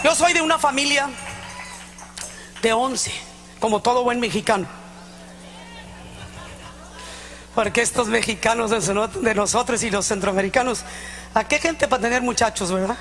Yo soy de una familia de 11, como todo buen mexicano. Porque estos mexicanos de nosotros y los centroamericanos, ¿a qué gente para tener muchachos, verdad?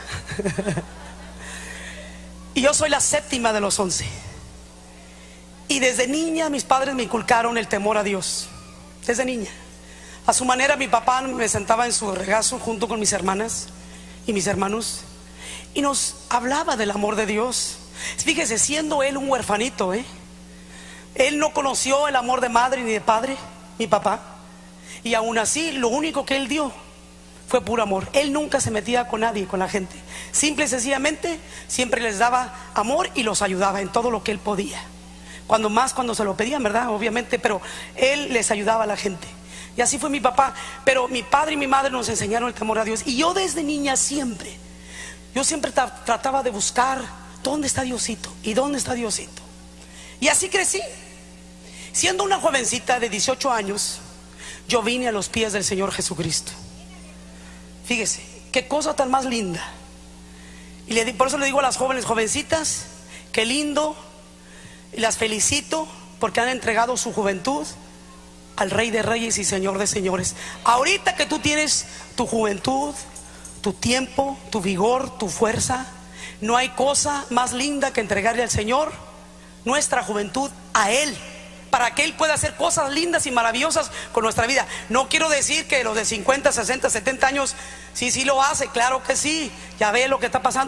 Y yo soy la séptima de los 11. Y desde niña mis padres me inculcaron el temor a Dios. Desde niña. A su manera mi papá me sentaba en su regazo junto con mis hermanas y mis hermanos y nos hablaba del amor de Dios. Fíjese, siendo él un huerfanito, él no conoció el amor de madre ni de padre, mi papá. Y aún así lo único que él dio fue puro amor. Él nunca se metía con nadie, con la gente. Simple y sencillamente siempre les daba amor y los ayudaba en todo lo que él podía. Cuando se lo pedían, ¿verdad? Obviamente, pero él les ayudaba a la gente. Y así fue mi papá. Pero mi padre y mi madre nos enseñaron el temor a Dios. Y yo desde niña yo siempre trataba de buscar dónde está Diosito y dónde está Diosito. Y así crecí. Siendo una jovencita de 18 años, yo vine a los pies del Señor Jesucristo. Fíjese, qué cosa tan más linda. Y por eso le digo a las jóvenes, jovencitas, qué lindo. Y las felicito porque han entregado su juventud al Rey de Reyes y Señor de Señores. Ahorita que tú tienes tu juventud, tu tiempo, tu vigor, tu fuerza, no hay cosa más linda que entregarle al Señor nuestra juventud a Él, para que Él pueda hacer cosas lindas y maravillosas con nuestra vida. No quiero decir que los de 50, 60, 70 años sí lo hace, claro que sí. Ya ve lo que está pasando.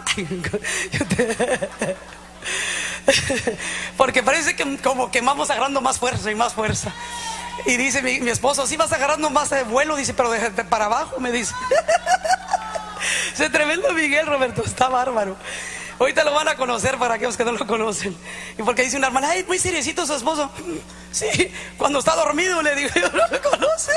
Porque parece que como que vamos agarrando más fuerza y más fuerza. Y dice mi esposo, sí vas agarrando más de vuelo, dice, pero de para abajo, me dice. Ese tremendo Miguel, Roberto, está bárbaro. Ahorita lo van a conocer para aquellos que no lo conocen. Y porque dice una hermana, ay, muy seriecito su esposo. Sí, cuando está dormido le digo, yo no me conoce.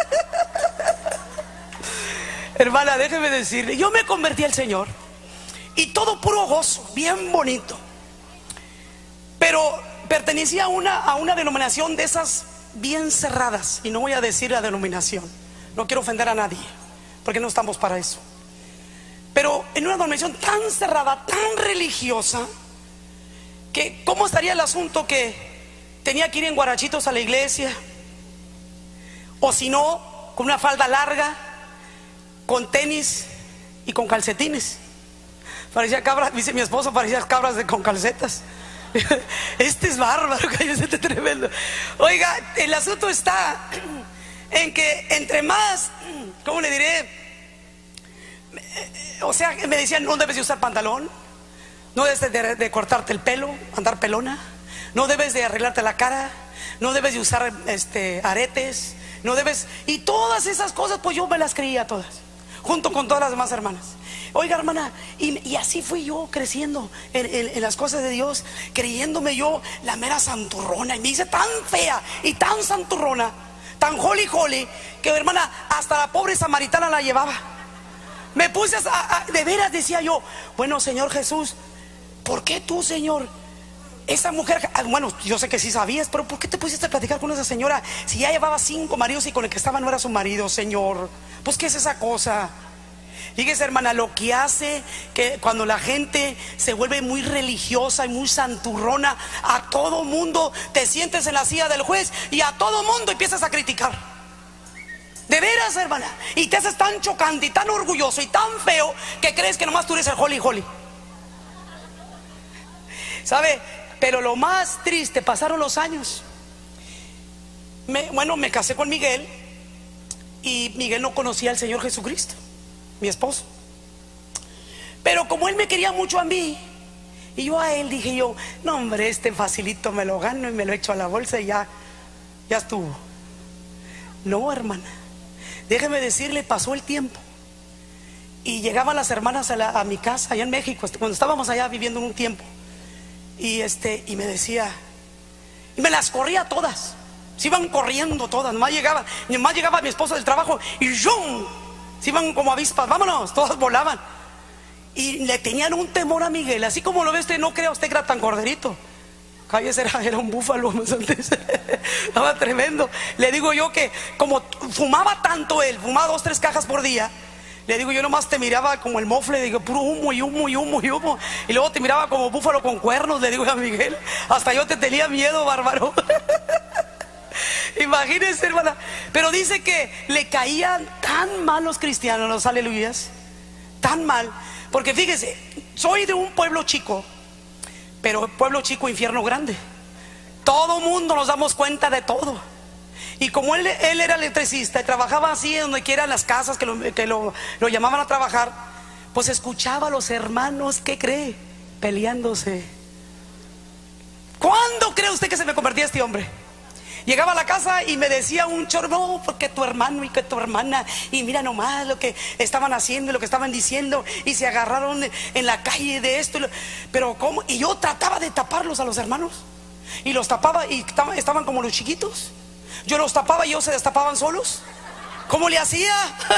Hermana, déjeme decirle, yo me convertí al Señor y todo puro gozo, bien bonito. Pero pertenecía a una denominación de esas bien cerradas. Y no voy a decir la denominación, no quiero ofender a nadie, porque no estamos para eso. Pero en una denominación tan cerrada, tan religiosa, que ¿cómo estaría el asunto que tenía que ir en guarachitos a la iglesia? O si no, con una falda larga, con tenis y con calcetines. Parecía cabra, dice mi esposo, parecía cabras con calcetas. Este es bárbaro, este es tremendo. Oiga, el asunto está en que entre más, ¿cómo le diré? O sea, me decían, no debes de usar pantalón, no debes de cortarte el pelo, andar pelona, no debes de arreglarte la cara, no debes de usar aretes, no debes, y todas esas cosas, pues yo me las creía todas, junto con todas las demás hermanas. Oiga, hermana, y así fui yo creciendo en las cosas de Dios, creyéndome yo la mera santurrona. Y me hice tan fea y tan santurrona, tan holy, que hermana, hasta la pobre samaritana la llevaba. Me puse de veras, decía yo, bueno, Señor Jesús, ¿por qué tú, Señor? Esa mujer, bueno, yo sé que sí sabías, pero ¿por qué te pusiste a platicar con esa señora si ya llevaba 5 maridos y con el que estaba no era su marido, Señor? Pues ¿qué es esa cosa? Fíjese, hermana, lo que hace que cuando la gente se vuelve muy religiosa y muy santurrona, a todo mundo te sientes en la silla del juez y a todo mundo empiezas a criticar. De veras, hermana, y te haces tan chocante y tan orgulloso y tan feo que crees que nomás tú eres el holy. ¿Sabe? Pero lo más triste, pasaron los años. Me casé con Miguel y Miguel no conocía al Señor Jesucristo, mi esposo. Pero como él me quería mucho a mí y yo a él, dije yo, no hombre, este facilito me lo gano y me lo echo a la bolsa y ya estuvo. No, hermana, déjeme decirle, pasó el tiempo y llegaban las hermanas a mi casa allá en México, cuando estábamos allá viviendo un tiempo, y me decía, y me las corría todas, se iban corriendo todas, nomás llegaba mi esposo del trabajo y ¡zum! Se iban como avispas, vámonos, todas volaban. Y le tenían un temor a Miguel, así como lo ve usted, no crea usted que era tan corderito. Cállese, era un búfalo antes. Estaba tremendo. Le digo yo que como fumaba tanto él, fumaba 2, 3 cajas por día, Le digo, yo nomás te miraba como el mofle, digo, puro humo y humo y humo y humo. Y luego te miraba como búfalo con cuernos, le digo a Miguel. Hasta yo te tenía miedo, bárbaro. Imagínense, hermana. Pero dice que le caían tan mal los cristianos, los aleluyas, tan mal. Porque fíjese, soy de un pueblo chico, pero pueblo chico, infierno grande. Todo mundo nos damos cuenta de todo. Y como él era electricista y trabajaba así en donde quiera, en las casas que lo llamaban a trabajar, pues escuchaba a los hermanos, ¿qué cree? Peleándose. ¿Cuándo cree usted que se me convertía este hombre? Llegaba a la casa y me decía un chorro, no, porque tu hermano y que tu hermana, y mira nomás lo que estaban haciendo, lo que estaban diciendo, y se agarraron en la calle de esto. Pero ¿cómo? Y yo trataba de taparlos a los hermanos, y los tapaba y estaban como los chiquitos. Yo los tapaba y ellos se destapaban solos. ¿Cómo le hacía?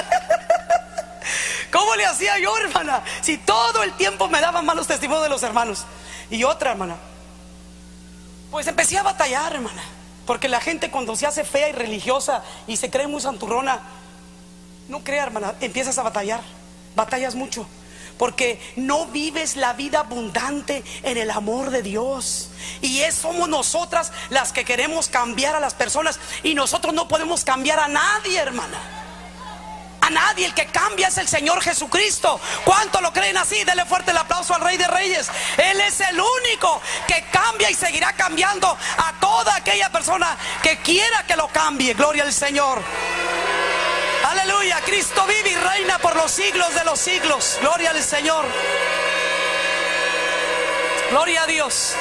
¿Cómo le hacía yo, hermana? Si todo el tiempo me daban malos testimonios de los hermanos. Y otra, hermana, pues empecé a batallar, hermana. Porque la gente cuando se hace fea y religiosa y se cree muy santurrona, no crea, hermana, empiezas a batallar. Batallas mucho, porque no vives la vida abundante en el amor de Dios. Y somos nosotras las que queremos cambiar a las personas, y nosotros no podemos cambiar a nadie, hermana. A nadie. El que cambia es el Señor Jesucristo. ¿Cuánto lo creen así? Denle fuerte el aplauso al Rey de Reyes. Él es el único que cambia y seguirá cambiando a toda aquella persona que quiera que lo cambie. Gloria al Señor. Aleluya. Cristo vive y reina por los siglos de los siglos. Gloria al Señor. Gloria a Dios.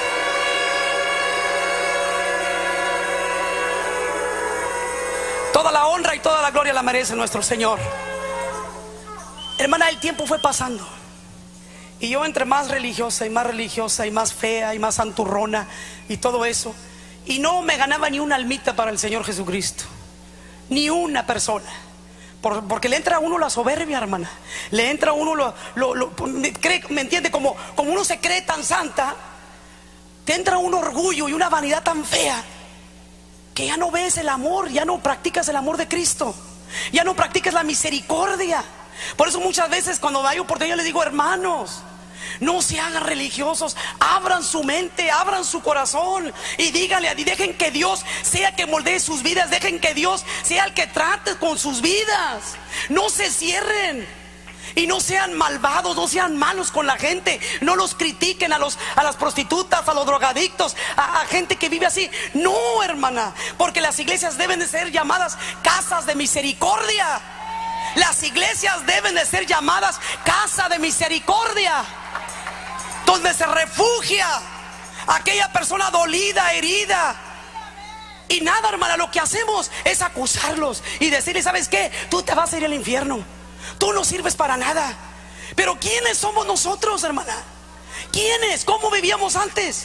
Toda la honra y toda la gloria la merece nuestro Señor. Hermana, el tiempo fue pasando, y yo entre más religiosa y más fea y más santurrona y todo eso, y no me ganaba ni una almita para el Señor Jesucristo, ni una persona. Porque le entra a uno la soberbia, hermana. Le entra a uno ¿me entiende? Como uno se cree tan santa, te entra un orgullo y una vanidad tan fea, que ya no ves el amor, ya no practicas el amor de Cristo, ya no practicas la misericordia. Por eso muchas veces cuando hay oportunidad les digo, hermanos, no se hagan religiosos, abran su mente, abran su corazón y díganle, y dejen que Dios sea el que moldee sus vidas, dejen que Dios sea el que trate con sus vidas. No se cierren. Y no sean malvados, no sean malos con la gente. No los critiquen a las prostitutas, a los drogadictos, a gente que vive así. No, hermana, porque las iglesias deben de ser llamadas casas de misericordia. Las iglesias deben de ser llamadas casa de misericordia, donde se refugia aquella persona dolida, herida. Y nada, hermana, lo que hacemos es acusarlos y decirles, ¿sabes qué? Tú te vas a ir al infierno. Tú no sirves para nada. Pero ¿quiénes somos nosotros, hermana? ¿Quiénes? ¿Cómo vivíamos antes?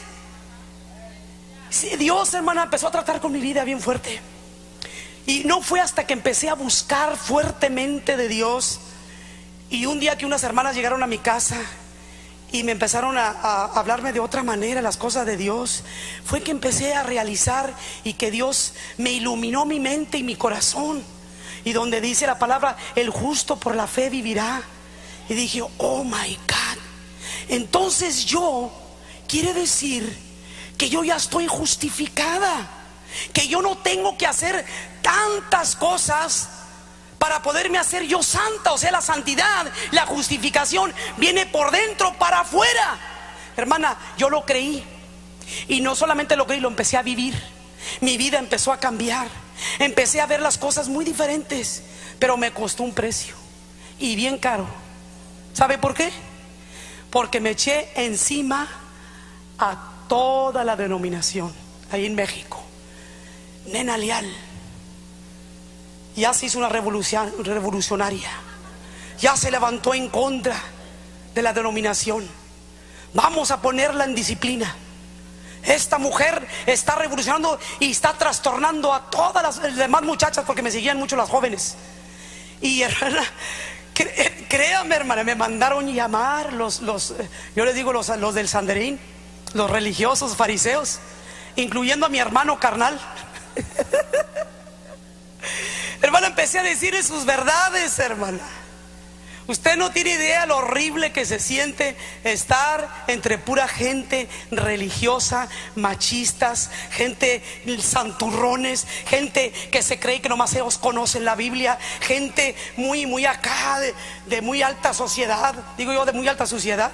Sí, Dios, hermana, empezó a tratar con mi vida bien fuerte. Y no fue hasta que empecé a buscar fuertemente de Dios. Y un día que unas hermanas llegaron a mi casa y me empezaron a hablarme de otra manera las cosas de Dios, fue que empecé a realizar y que Dios me iluminó mi mente y mi corazón. Y donde dice la palabra, el justo por la fe vivirá. Y dije, oh my God. Entonces quiere decir que yo ya estoy justificada, que yo no tengo que hacer tantas cosas para poderme hacer yo santa. O sea, la santidad, la justificación viene por dentro para afuera. Hermana, yo lo creí, y no solamente lo creí, lo empecé a vivir. Mi vida empezó a cambiar. Empecé a ver las cosas muy diferentes, pero me costó un precio, y bien caro. ¿Sabe por qué? Porque me eché encima a toda la denominación ahí en México. Nena Leal ya se hizo una revolucionaria, ya se levantó en contra de la denominación. Vamos a ponerla en disciplina. Esta mujer está revolucionando y está trastornando a todas las demás muchachas, porque me seguían mucho las jóvenes. Y hermana, créame, hermana, me mandaron llamar yo les digo los del Sanderín, los religiosos fariseos, incluyendo a mi hermano carnal. Hermana, empecé a decirle sus verdades, hermana. Usted no tiene idea lo horrible que se siente estar entre pura gente religiosa, machistas, gente santurrones, gente que se cree que nomás ellos conocen la Biblia, gente muy acá, de muy alta sociedad, digo yo, de muy alta sociedad.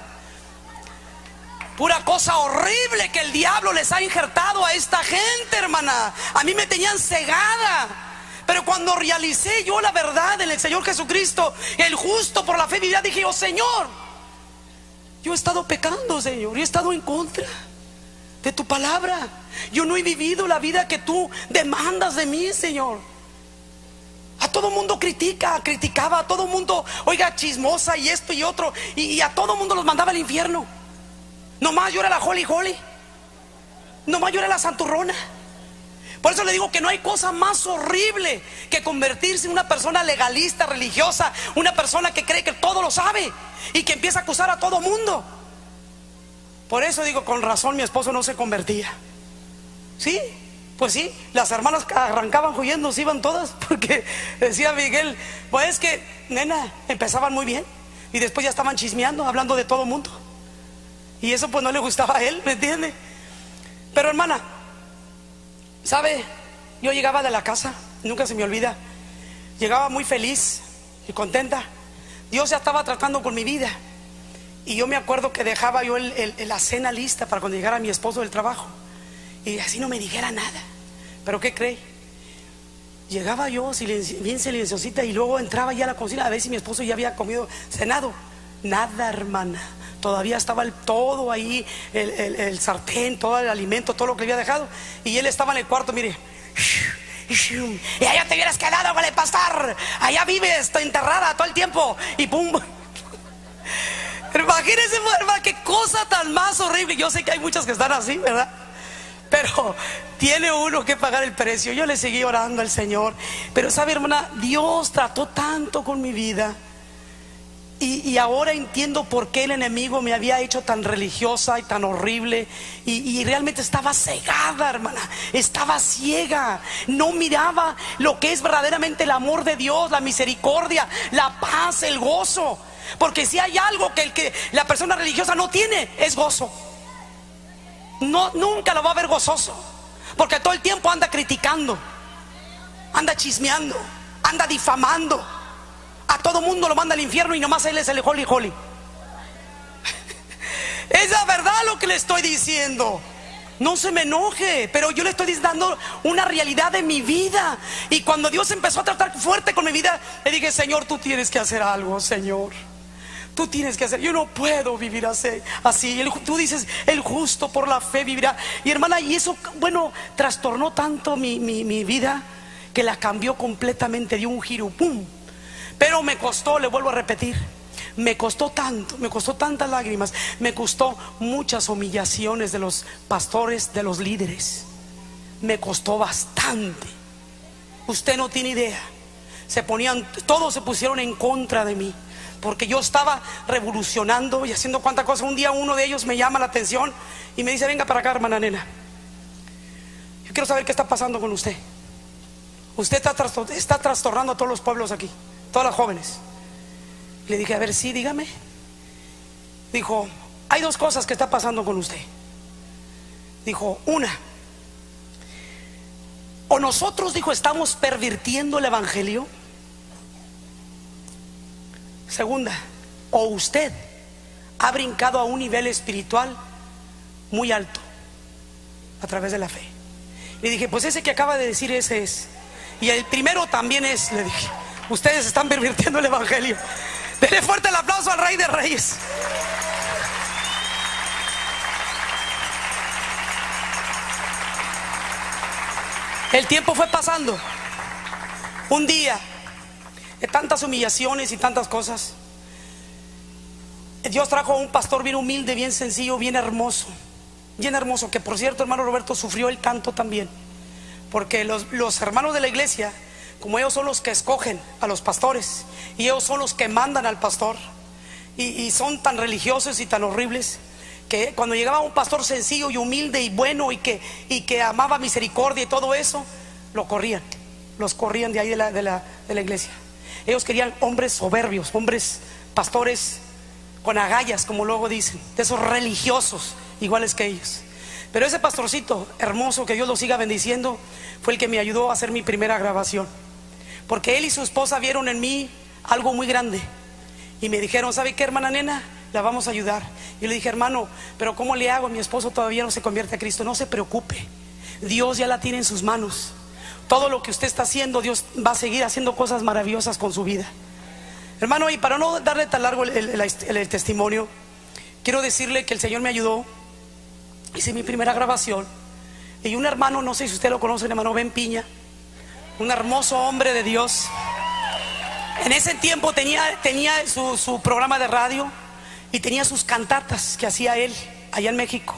Pura cosa horrible que el diablo les ha injertado a esta gente, hermana. A mí me tenían cegada. Pero cuando realicé yo la verdad en el Señor Jesucristo, el justo por la fe vivirá, dije yo, Señor, yo he estado pecando, Señor, yo he estado en contra de tu palabra. Yo no he vivido la vida que tú demandas de mí, Señor. A todo mundo criticaba, a todo mundo, oiga, chismosa y esto y otro, y a todo mundo los mandaba al infierno. Nomás yo era la holy, nomás yo era la santurrona. Por eso le digo que no hay cosa más horrible que convertirse en una persona legalista, religiosa, una persona que cree que todo lo sabe y que empieza a acusar a todo mundo. Por eso digo, con razón mi esposo no se convertía. Sí, pues sí, las hermanas arrancaban huyendo, se iban todas, porque decía Miguel, pues es que, nena, empezaban muy bien y después ya estaban chismeando, hablando de todo mundo. Y eso pues no le gustaba a él, ¿me entiende? Pero hermana, ¿sabe? Yo llegaba de la casa, nunca se me olvida, llegaba muy feliz y contenta. Dios ya estaba tratando con mi vida. Y yo me acuerdo que dejaba yo la cena lista para cuando llegara mi esposo del trabajo, y así no me dijera nada. Pero ¿qué cree? Llegaba yo bien silenciosita, y luego entraba ya a la cocina a ver si mi esposo ya había comido, cenado. Nada, hermana. Todavía estaba todo ahí, el sartén, todo el alimento, todo lo que le había dejado. Y él estaba en el cuarto, mire. Y allá te hubieras quedado con el pastor. Allá vives, enterrada todo el tiempo. Y pum. Imagínense, hermana, qué cosa tan más horrible. Yo sé que hay muchas que están así, ¿verdad? Pero tiene uno que pagar el precio. Yo le seguí orando al Señor. Pero sabe, hermana, Dios trató tanto con mi vida. Y ahora entiendo por qué el enemigo me había hecho tan religiosa y tan horrible. Y realmente estaba cegada, hermana. Estaba ciega. No miraba lo que es verdaderamente el amor de Dios, la misericordia, la paz, el gozo. Porque si hay algo que la persona religiosa no tiene, es gozo. No, nunca lo va a ver gozoso. Porque todo el tiempo anda criticando, anda chismeando, anda difamando. A todo mundo lo manda al infierno y nomás él es el holy. Es la verdad lo que le estoy diciendo. No se me enoje, pero yo le estoy dando una realidad de mi vida. Y cuando Dios empezó a tratar fuerte con mi vida, le dije, Señor, tú tienes que hacer algo, Señor. Tú tienes que hacer, yo no puedo vivir así. Tú dices, el justo por la fe vivirá. Y hermana, y eso, bueno, trastornó tanto mi vida, que la cambió completamente, dio un giro, ¡pum! Pero me costó, le vuelvo a repetir, me costó tanto, me costó tantas lágrimas, me costó muchas humillaciones de los pastores, de los líderes. Me costó bastante. Usted no tiene idea. Todos se pusieron en contra de mí, porque yo estaba revolucionando y haciendo cuantas cosas. Un día uno de ellos me llama la atención y me dice, venga para acá, hermana nena, yo quiero saber qué está pasando con usted. Usted está trastornando a todos los pueblos aquí, todas las jóvenes. Le dije, a ver, sí, dígame. Dijo, hay dos cosas que está pasando con usted. Dijo, una, o nosotros, dijo, estamos pervirtiendo el evangelio. Segunda, o usted ha brincado a un nivel espiritual muy alto a través de la fe. Le dije, pues ese que acaba de decir, ese es. Y el primero también es, le dije. Ustedes están pervirtiendo el evangelio. Denle fuerte el aplauso al Rey de Reyes. El tiempo fue pasando. Un día, de tantas humillaciones y tantas cosas, Dios trajo a un pastor bien humilde, bien sencillo, bien hermoso, que por cierto, hermano Roberto, sufrió él tanto también, porque los hermanos de la iglesia, como ellos son los que escogen a los pastores y ellos son los que mandan al pastor, y son tan religiosos y tan horribles, que cuando llegaba un pastor sencillo y humilde y bueno y que amaba misericordia y todo eso, los corrían de ahí de la iglesia. Ellos querían hombres soberbios, hombres pastores con agallas, como luego dicen, de esos religiosos iguales que ellos. Pero ese pastorcito hermoso, que Dios lo siga bendiciendo, fue el que me ayudó a hacer mi primera grabación, porque él y su esposa vieron en mí algo muy grande y me dijeron: ¿sabe qué, hermana Nena? La vamos a ayudar. Y le dije: hermano, pero ¿cómo le hago? Mi esposo todavía no se convierte a Cristo. No se preocupe, Dios ya la tiene en sus manos. Todo lo que usted está haciendo, Dios va a seguir haciendo cosas maravillosas con su vida. Hermano, y para no darle tan largo el testimonio, quiero decirle que el Señor me ayudó. Hice mi primera grabación y un hermano, no sé si usted lo conoce, el hermano Ben Piña, un hermoso hombre de Dios. En ese tiempo tenía su programa de radio y tenía sus cantatas que hacía él allá en México.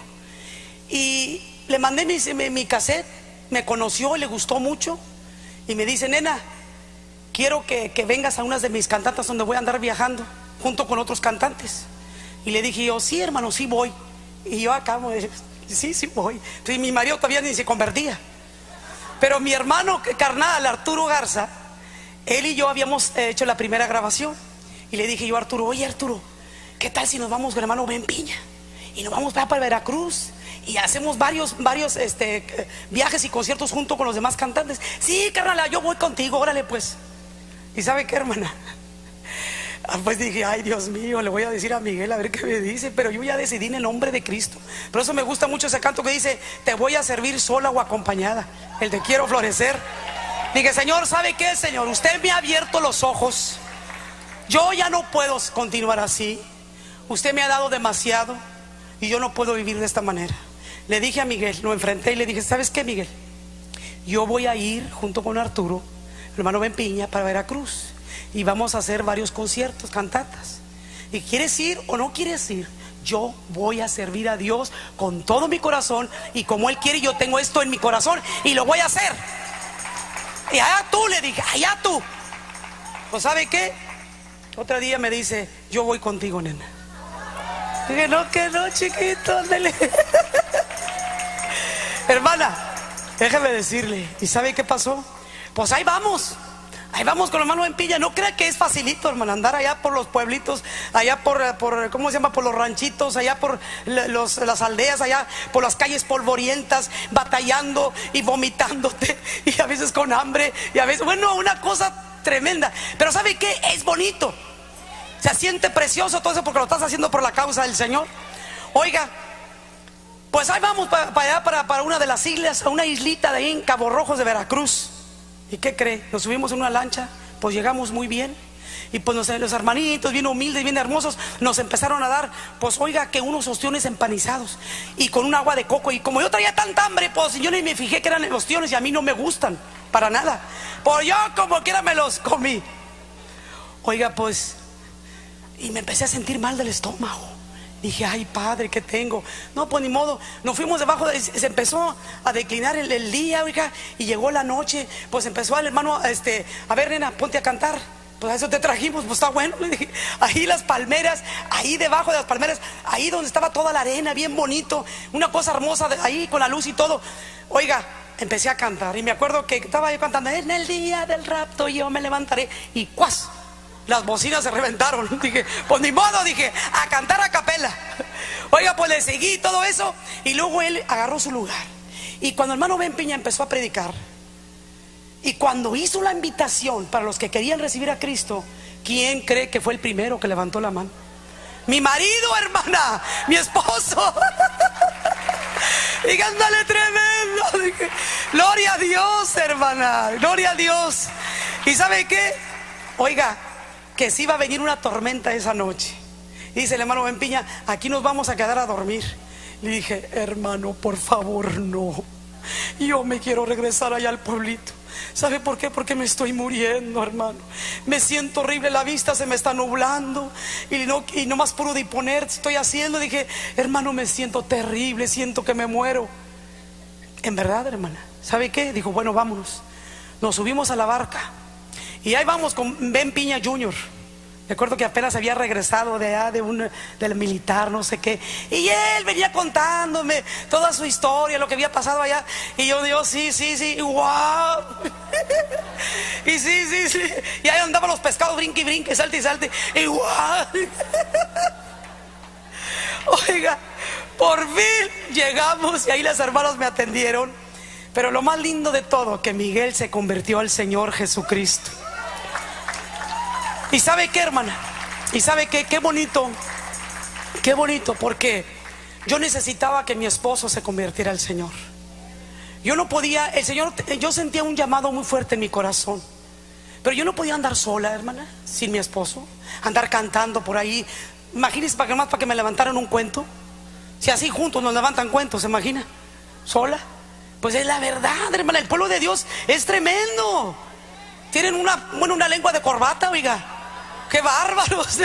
Y le mandé mi cassette, me conoció y le gustó mucho. Y me dice: nena, quiero que vengas a unas de mis cantatas donde voy a andar viajando junto con otros cantantes. Y le dije yo: sí, hermano, sí voy. Y yo acá, sí voy. Entonces mi marido todavía ni se convertía. Pero mi hermano carnal, Arturo Garza, él y yo habíamos hecho la primera grabación. Y le dije yo a Arturo: oye, Arturo, ¿qué tal si nos vamos con el hermano Ben Piña y nos vamos para Veracruz y hacemos varios viajes y conciertos junto con los demás cantantes? Sí, carnal, yo voy contigo, órale pues. ¿Y sabe qué, hermana? Pues dije: ay, Dios mío, le voy a decir a Miguel a ver qué me dice. Pero yo ya decidí en el nombre de Cristo. Por eso me gusta mucho ese canto que dice: te voy a servir sola o acompañada, el de quiero florecer. Dije: Señor, ¿sabe qué, Señor? Usted me ha abierto los ojos. Yo ya no puedo continuar así. Usted me ha dado demasiado y yo no puedo vivir de esta manera. Le dije a Miguel, lo enfrenté y le dije: ¿sabes qué, Miguel? Yo voy a ir junto con Arturo, el hermano Ben Piña, para Veracruz y vamos a hacer varios conciertos, cantatas. ¿Y quieres ir o no quieres ir? Yo voy a servir a Dios con todo mi corazón y como Él quiere. Yo tengo esto en mi corazón y lo voy a hacer. Y allá tú, le dije, allá tú. Pues ¿sabe qué? Otro día me dice: yo voy contigo, nena. Dije: no, que no, chiquito, ándale. Hermana, déjame decirle, ¿y sabe qué pasó? Pues ahí vamos con el hermano Ben Piña. No crea que es facilito, hermano, andar allá por los pueblitos, allá por ¿cómo se llama? Por los ranchitos, allá por las aldeas, allá por las calles polvorientas, batallando y vomitándote, y a veces con hambre, y a veces, bueno, una cosa tremenda. Pero ¿sabe qué? Es bonito. Se siente precioso todo eso porque lo estás haciendo por la causa del Señor. Oiga, pues ahí vamos para allá, para una de las islas, a una islita de ahí en Cabo Rojos de Veracruz. ¿Y qué cree? Nos subimos en una lancha, pues llegamos muy bien. Y pues los hermanitos, bien humildes, bien hermosos, nos empezaron a dar, pues oiga, que unos ostiones empanizados y con un agua de coco. Y como yo traía tanta hambre, pues yo ni me fijé que eran ostiones y a mí no me gustan para nada. Pues yo como quiera me los comí. Oiga, pues, y me empecé a sentir mal del estómago. Dije: ay, Padre, ¿qué tengo? No, pues ni modo. Nos fuimos debajo, se empezó a declinar el día, oiga, y llegó la noche. Pues empezó el hermano, a ver, nena, ponte a cantar. Pues a eso te trajimos, pues está bueno. Le dije: ahí las palmeras, ahí debajo de las palmeras, ahí donde estaba toda la arena, bien bonito, una cosa hermosa, ahí con la luz y todo. Oiga, empecé a cantar y me acuerdo que estaba yo cantando: en el día del rapto yo me levantaré. Y ¡cuas! Las bocinas se reventaron. Dije: pues ni modo, dije, a cantar a capela. Oiga, pues le seguí todo eso. Y luego él agarró su lugar. Y cuando el hermano Ben Piña empezó a predicar, y cuando hizo la invitación para los que querían recibir a Cristo, ¿quién cree que fue el primero que levantó la mano? Mi marido, hermana, mi esposo. Dije: ándale, tremendo. Dije: gloria a Dios, hermana, gloria a Dios. ¿Y sabe qué? Oiga, que sí iba a venir una tormenta esa noche. Y dice el hermano Ben Piña: aquí nos vamos a quedar a dormir. Le dije: hermano, por favor, no. Yo me quiero regresar allá al pueblito. ¿Sabe por qué? Porque me estoy muriendo, hermano. Me siento horrible, la vista se me está nublando y no más puro disponer estoy haciendo. Dije: hermano, me siento terrible, siento que me muero. En verdad, hermana, ¿sabe qué? Dijo: bueno, vámonos. Nos subimos a la barca y ahí vamos con Ben Piña Jr., Recuerdo que apenas había regresado de allá del militar, no sé qué. Y él venía contándome toda su historia, lo que había pasado allá. Y yo, sí, wow. Y sí. Y ahí andaban los pescados, brinque y brinque, salte y salte. Y wow. Oiga, por fin llegamos y ahí las hermanas me atendieron. Pero lo más lindo de todo, que Miguel se convirtió al Señor Jesucristo. ¿Y sabe qué, hermana? ¿Y sabe qué? Qué bonito, porque yo necesitaba que mi esposo se convirtiera al Señor. Yo no podía, yo sentía un llamado muy fuerte en mi corazón, pero yo no podía andar sola, hermana, sin mi esposo, andar cantando por ahí. Imagínense para que me levantaran un cuento. Si así juntos nos levantan cuentos, ¿se imagina? ¿Sola? Pues es la verdad, hermana, el pueblo de Dios es tremendo. Tienen una lengua de corbata, oiga. ¡Qué bárbaros!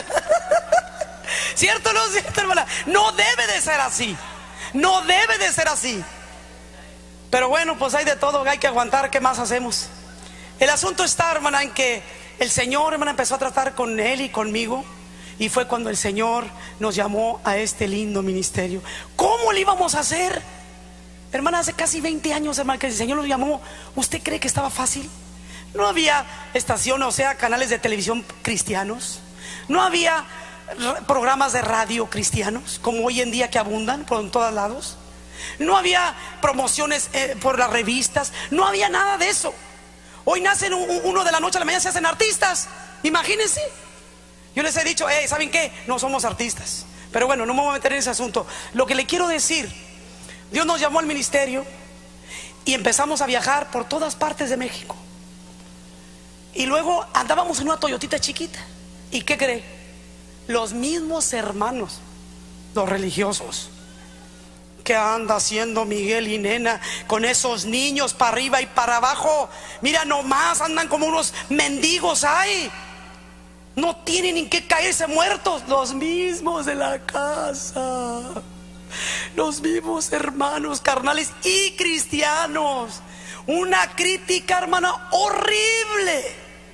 ¿Cierto o no, cierto, hermana? No debe de ser así. No debe de ser así. Pero bueno, pues hay de todo, hay que aguantar. ¿Qué más hacemos? El asunto está, hermana, en que el Señor, hermana, empezó a tratar con él y conmigo. Y fue cuando el Señor nos llamó a este lindo ministerio. ¿Cómo le íbamos a hacer? Hermana, hace casi 20 años, hermana, que el Señor nos llamó. ¿Usted cree que estaba fácil? No había estaciones, o sea, canales de televisión cristianos. No había programas de radio cristianos, como hoy en día que abundan por todos lados. No había promociones por las revistas. No había nada de eso. Hoy nacen uno de la noche a la mañana, se hacen artistas. Imagínense. Yo les he dicho, ¿saben qué? No somos artistas. Pero bueno, no me voy a meter en ese asunto. Lo que le quiero decir, Dios nos llamó al ministerio y empezamos a viajar por todas partes de México. Y luego andábamos en una Toyotita chiquita. ¿Y qué cree? Los mismos hermanos, los religiosos. ¿Qué anda haciendo Miguel y nena con esos niños para arriba y para abajo? Mira nomás, andan como unos mendigos ahí. No tienen en qué caerse muertos. Los mismos de la casa. Los mismos hermanos carnales y cristianos. Una crítica, hermana, horrible.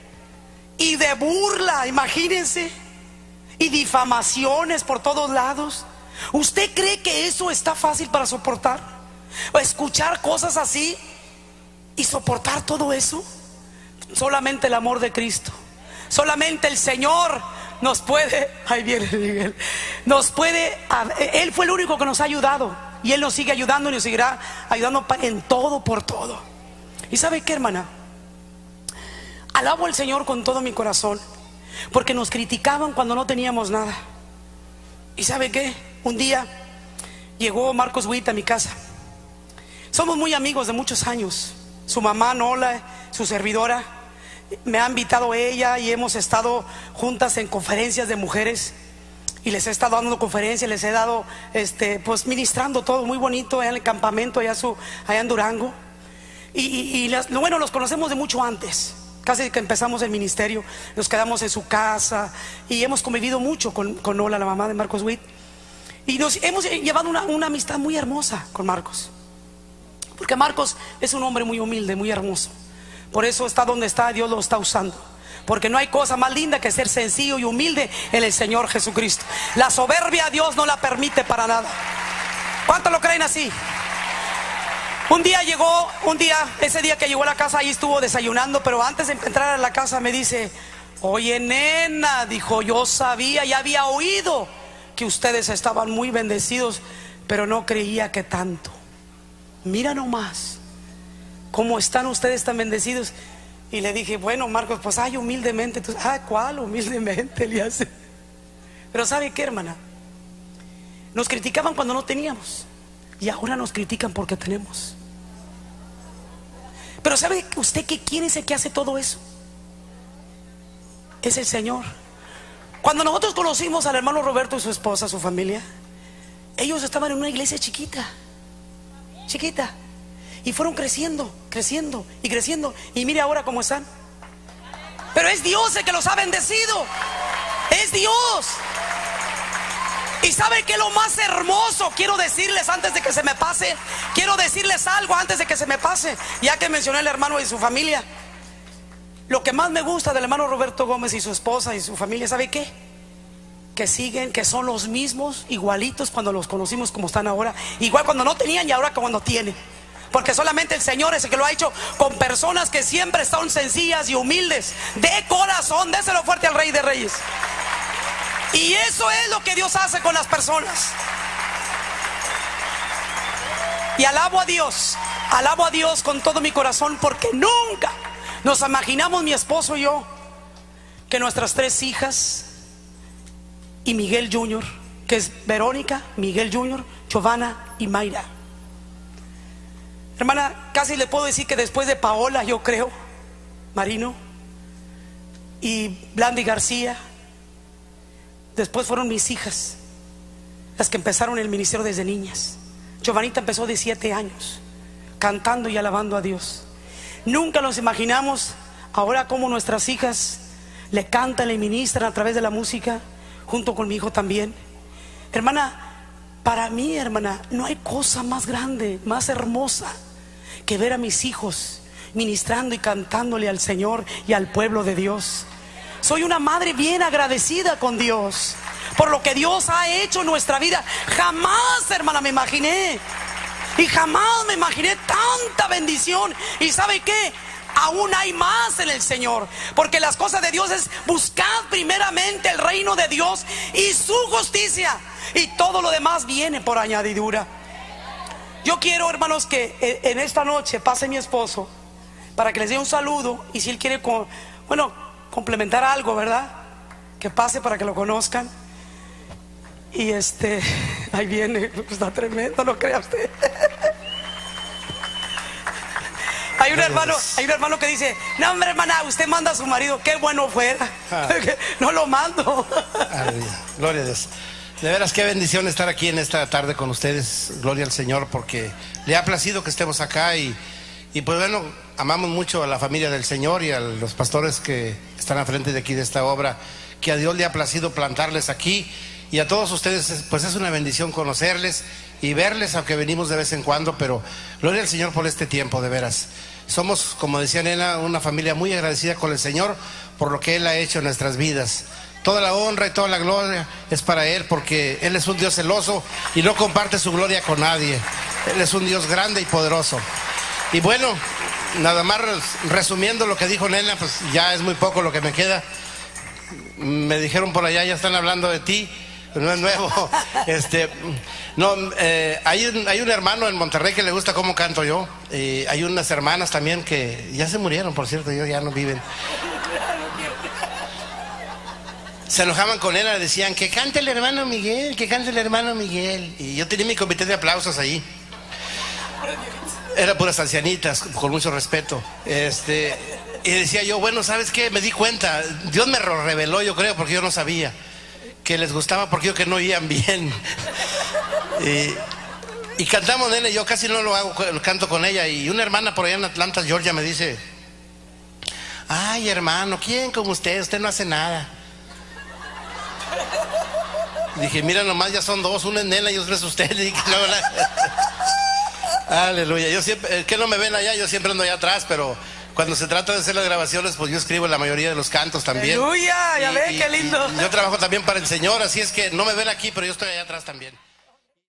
Y de burla, imagínense. Y difamaciones por todos lados. ¿Usted cree que eso está fácil para soportar? ¿O escuchar cosas así y soportar todo eso? Solamente el amor de Cristo. Solamente el Señor nos puede. Ahí viene Miguel. Nos puede. Él fue el único que nos ha ayudado. Y Él nos sigue ayudando y nos seguirá ayudando en todo, por todo. ¿Y sabe qué, hermana? Alabo al Señor con todo mi corazón, porque nos criticaban cuando no teníamos nada. ¿Y sabe qué? Un día llegó Marcos Witt a mi casa. Somos muy amigos de muchos años. Su mamá Nola, su servidora, me ha invitado ella y hemos estado juntas en conferencias de mujeres. Y les he estado dando conferencias, les he dado pues ministrando todo muy bonito allá en el campamento, allá en Durango. Bueno, los conocemos de mucho antes. Casi que empezamos el ministerio, nos quedamos en su casa y hemos convivido mucho con Nola, la mamá de Marcos Witt. Y nos hemos llevado una amistad muy hermosa con Marcos. Porque Marcos es un hombre muy humilde, muy hermoso. Por eso está donde está, Dios lo está usando. Porque no hay cosa más linda que ser sencillo y humilde en el Señor Jesucristo. La soberbia Dios no la permite para nada. ¿Cuántos lo creen así? Ese día que llegó a la casa, ahí estuvo desayunando, pero antes de entrar a la casa me dice: oye, nena, dijo, yo sabía, ya había oído que ustedes estaban muy bendecidos, pero no creía que tanto. Mira nomás cómo están ustedes tan bendecidos. Y le dije, bueno, Marcos, pues humildemente. Entonces, ¿cuál humildemente? Le hace. Pero ¿sabe qué, hermana? Nos criticaban cuando no teníamos, y ahora nos critican porque tenemos. Pero ¿sabe usted que quién es el que hace todo eso? Es el Señor. Cuando nosotros conocimos al hermano Roberto y su esposa, su familia, ellos estaban en una iglesia chiquita, y fueron creciendo y creciendo. Y mire ahora cómo están. Pero es Dios el que los ha bendecido. Es Dios. Y ¿sabe qué es lo más hermoso? Quiero decirles antes de que se me pase. Quiero decirles algo antes de que se me pase. Ya que mencioné al hermano y su familia. Lo que más me gusta del hermano Roberto Gómez y su esposa y su familia, ¿sabe qué? Que siguen, que son los mismos, igualitos cuando los conocimos como están ahora, igual cuando no tenían y ahora cuando tienen. Porque solamente el Señor es el que lo ha hecho con personas que siempre son sencillas y humildes, de corazón. Déselo fuerte al Rey de Reyes. Y eso es lo que Dios hace con las personas. Y alabo a Dios con todo mi corazón, porque nunca nos imaginamos, mi esposo y yo, que nuestras 3 hijas y Miguel Jr., que es Verónica, Miguel Jr., Giovanna y Mayra. Hermana, casi le puedo decir que después de Paola, yo creo, Marino y Blandi García, después fueron mis hijas las que empezaron el ministerio desde niñas. Giovanita empezó de 7 años cantando y alabando a Dios. Nunca nos imaginamos ahora cómo nuestras hijas le cantan, le ministran a través de la música, junto con mi hijo también. Hermana, para mí, hermana, no hay cosa más grande, más hermosa que ver a mis hijos ministrando y cantándole al Señor y al pueblo de Dios. Soy una madre bien agradecida con Dios por lo que Dios ha hecho en nuestra vida. Jamás, hermana, me imaginé, y jamás me imaginé tanta bendición. ¿Y sabe qué? Aún hay más en el Señor, porque las cosas de Dios es buscar primeramente el reino de Dios y su justicia, y todo lo demás viene por añadidura. Yo quiero, hermanos, que en esta noche pase mi esposo para que les dé un saludo, y si él quiere complementar algo, ¿verdad? Que pase para que lo conozcan. Y ahí viene, está tremendo, no crea usted. Hay un hermano que dice: no, hombre, hermana, usted manda a su marido. Qué bueno fuera. No lo mando. Gloria a Dios. De veras, qué bendición estar aquí en esta tarde con ustedes. Gloria al Señor, porque le ha placido que estemos acá. Y pues bueno, amamos mucho a la familia del Señor y a los pastores que están al frente de aquí de esta obra, que a Dios le ha placido plantarles aquí. Y a todos ustedes, pues es una bendición conocerles y verles, aunque venimos de vez en cuando, pero gloria al Señor por este tiempo, de veras. Somos, como decía Nena, una familia muy agradecida con el Señor por lo que Él ha hecho en nuestras vidas. Toda la honra y toda la gloria es para Él, porque Él es un Dios celoso y no comparte su gloria con nadie. Él es un Dios grande y poderoso. Y bueno, nada más resumiendo lo que dijo Nena, pues ya es muy poco lo que me queda. Me dijeron por allá, ya están hablando de ti. No es nuevo. Hay un hermano en Monterrey que le gusta cómo canto yo. Hay unas hermanas también que ya se murieron, por cierto, ya no viven. Se enojaban con él, le decían que cante el hermano Miguel, que cante el hermano Miguel. Y yo tenía mi comité de aplausos ahí. Eran puras ancianitas, con mucho respeto. Y decía yo, bueno, ¿sabes qué? Me di cuenta, Dios me lo reveló, yo creo, porque yo no sabía que les gustaba, porque yo que no oían bien. Y cantamos, nene, yo casi no lo hago, canto con ella. Y una hermana por allá en Atlanta, Georgia, me dice: ay, hermano, ¿quién como usted no hace nada? Dije, mira nomás, ya son 2, una es Nena y otra es usted. Y dije, aleluya. Yo siempre, que no me ven allá, yo siempre ando allá atrás, pero cuando se trata de hacer las grabaciones, pues yo escribo la mayoría de los cantos también. ¡Aleluya! Ya ve, qué lindo. Yo trabajo también para el Señor, así es que no me ven aquí, pero yo estoy allá atrás también.